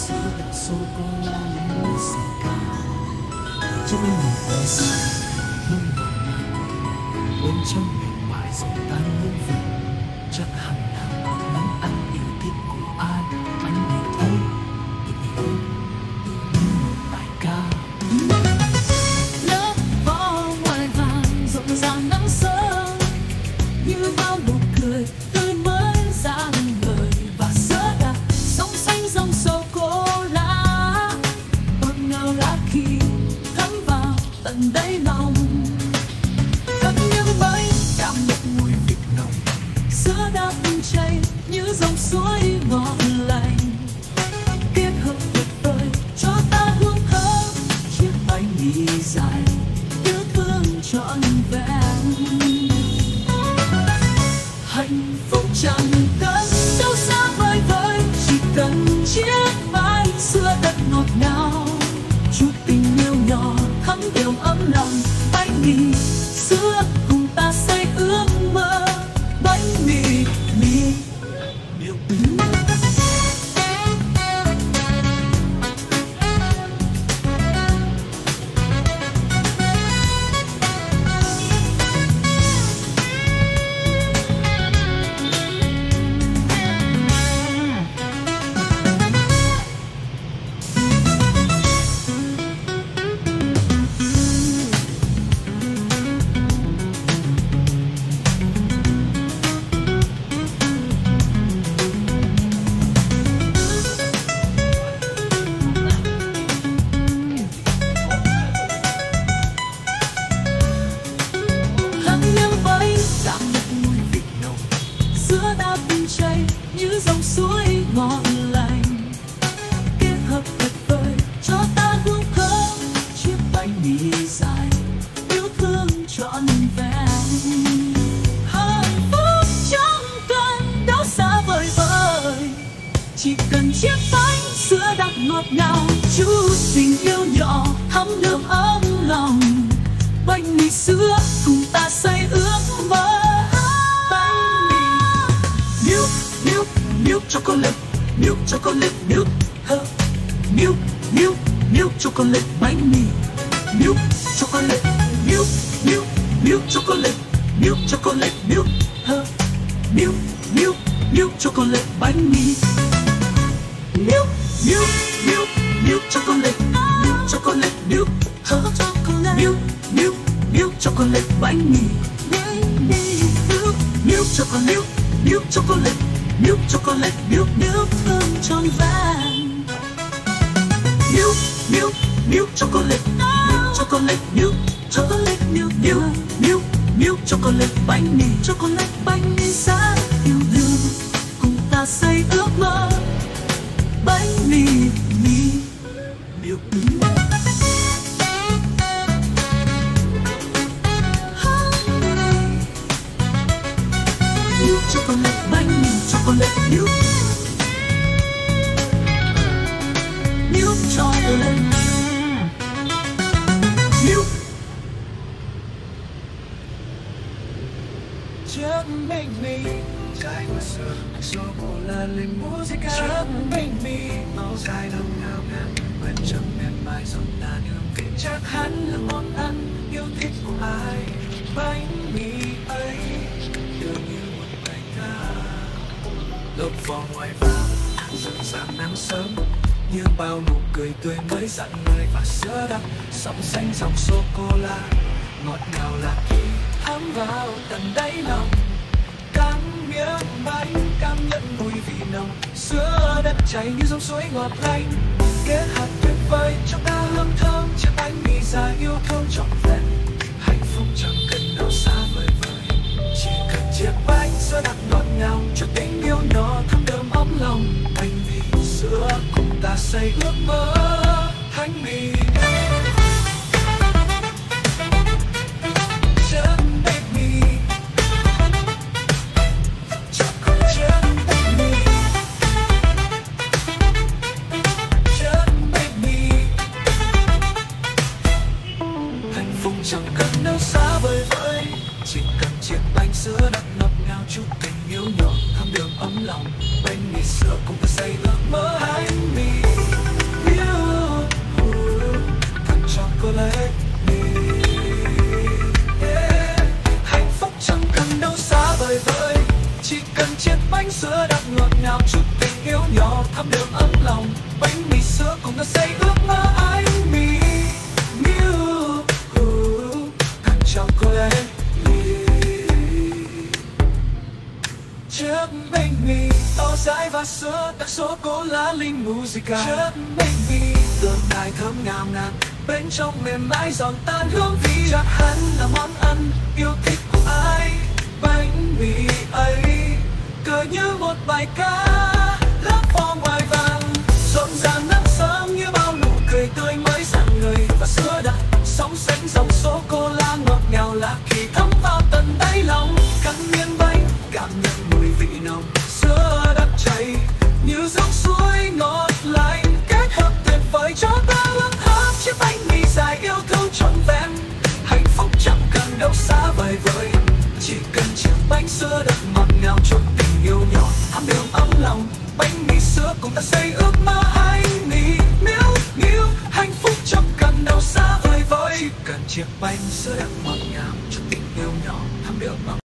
sữa đặc sô cô la lên môi xanh cao, cho bên một đời dài hương ngọt ngào bên trong mềm mại dòng tan hương vị chắc hẳn là một món ăn yêu thích của ai. Bánh mì ấy tự nhiên tự như một bài ca. Lớp vỏ ngoài vàng rộn ràng nắng sớm như bao nụ cười tươi mới rạng ngời, và sữa đặc sông xanh dòng sô cô la ngọt ngào lá khi thấm vào tận đáy lòng. Cất những bánh cảm nhận mùi vị nồng, sữa đặc chảy như dòng suối ngọt lành, kết hợp tuyệt vời cho ta hương thơm chiếc bánh mì dài yêu thương trọn vẹn. Hạnh phúc chẳng cần đâu xa vời vợi, chỉ cần chiếc bánh sữa đặc ngọt ngào, chút tình yêu nhỏ thấm đều ấm lòng. Bánh mì sữa cùng ta xây ước mơ, bánh mì Điều sữa đã bừng chảy như dòng suối ngọt lành, kết hợp tuyệt vời cho ta hương thơm chiếc bánh mì dài yêu thương trọn vẹn. Hạnh phúc chẳng cần đâu xa vời vợi, chỉ cần chiếc bánh sữa đặc ngọt ngào, chút tình yêu nhỏ thấm đượm ấm lòng. Bánh mì sữa cùng ta xây ước mơ. Milk chocolate, milk chocolate, milk milk milk milk chocolate bánh mì. Milk chocolate, milk milk milk chocolate, milk chocolate, milk milk milk milk chocolate bánh mì. Milk milk milk milk chocolate, milk chocolate, milk milk milk milk chocolate bánh mì. Milk milk chocolate, milk chocolate, milk chocolate, milk milk thơm tròn vàng. Milk milk milk chocolate, milk chocolate, milk chocolate, milk milk milk milk chocolate bánh mì. Chocolate bánh mì sáng yêu thương cùng ta xây ước mơ. Bánh mì Milk chocolate bánh mì, chocolate milk milk chocolate milk. Chiếc bánh mì trải qua sữa sô cô la lên musica. Chiếc bánh mì màu dài đồng ngào ngạt bên trong mềm mại dòng tan hương vị chắc hẳn là món ăn yêu thích của ai. Bánh mì ấy tựa như một bài ca, lớp vỏ ngoài vàng rực ràng nắng sớm như bao nụ cười tươi mới rạng ngời, và sữa đặc sóng xanh dòng sô cô la ngọt ngào là khi thấm vào tận đáy lòng. Cắn miếng bánh cảm nhận mùi vị nồng, sữa đất chảy như dòng suối ngọt lành, kết hợp tuyệt vời cho ta hương thơm chiếc bánh mì dài yêu thương trọn vẹn. Hạnh phúc chẳng cần đâu xa vời vợi, chỉ cần chiếc bánh sữa đặc ngọt ngào cho tình yêu nhỏ thấm đượm ấm lòng. Bánh mì sữa cùng ta xây ước mơ. Bánh mì chẳng cần đâu xa vời vợi, chỉ cần chiếc bánh sữa đặc ngọt ngào chút tình yêu nhỏ thắm đường ấm lòng. Bánh mì sữa cùng ta xây ước mơ. Bánh mì chỉ cần chiếc bánh sữa đặc ngọt ngào chút tình yêu nhỏ thắm đượm ấm lòng. Bánh mì sữa cùng ta xây ước mơ anh mì Milk and chocolate. Chiếc bánh mì to dài và sữa đặc sô cô la linh musica. Chiếc bánh mì tượng đài thơm ngào ngạt, bên trong mềm mại giòn tan hương vị. Chắc hẳn là món ăn yêu thích của ai. Bánh mì ấy cười như một bài ca lớp vỏ ngoài vàng, rộn ràng nắng sớm như bao nụ cười tươi mới rạng người. Và sữa đặc sóng sánh dòng sô cô la ngọt ngào lạ kỳ thấm vào tận đáy lòng. Cắn miếng bánh cảm nhận mùi vị nồng, sữa đặc chảy như dòng suối ngọt lành, kết hợp tuyệt vời cho ta ước hấp. Chiếc bánh mì dài yêu thương trọn vẹn, hạnh phúc chẳng cần đâu xa vời vợi. Chỉ cần chiếc bánh sữa đặc ngọt ngào chút tình yêu nhỏ thắm đượm ấm lòng. Bánh mì sữa cùng ta xây ước mơ anh mì Milk hạnh phúc chẳng cần đâu xa vời vợi. Chỉ cần chiếc bánh sữa đặc